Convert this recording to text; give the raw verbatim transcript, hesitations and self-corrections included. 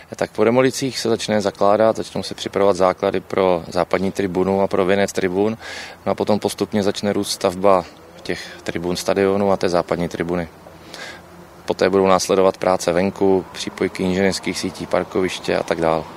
Tak po demolicích se začne zakládat, začnou se připravovat základy pro západní tribunu a pro věnec tribun, no a potom postupně začne růst stavba těch tribun stadionu a té západní tribuny. Poté budou následovat práce venku, přípojky inženýrských sítí, parkoviště a tak dále.